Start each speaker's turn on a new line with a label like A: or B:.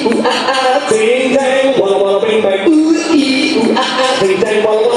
A: ooh ah ah, ding dang, walla walla bing bang, ooh ee, ooh ah ah, ding dang, walla walla.